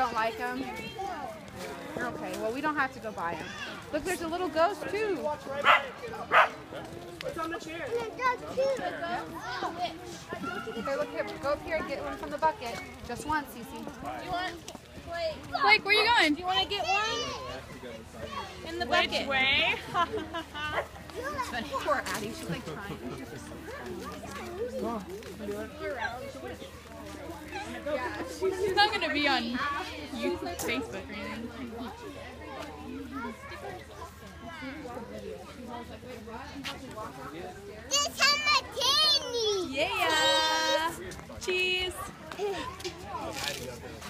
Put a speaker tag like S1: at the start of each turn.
S1: don't like them? Okay, well, we don't have to go buy them. Look, there's a little ghost, too.
S2: It's on the chair.
S1: Okay, look here. Go up here and get one from the bucket. Just one, Cece.
S3: Do you want...
S1: Blake, where are you going?
S3: Do you want to get one? In the bucket.
S2: Which way?
S1: It's funny. Poor Addie. She's like trying.
S4: She's not going to be on YouTube, Facebook or anything.
S5: This is my candy.
S4: Yeah! Cheese!